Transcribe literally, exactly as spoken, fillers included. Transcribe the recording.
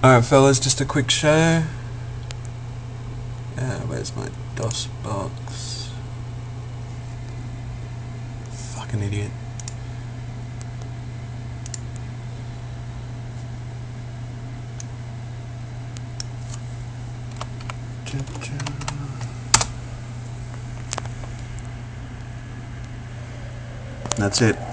Alright fellas, just a quick show. Uh, where's my DOS box? Fucking idiot. That's it.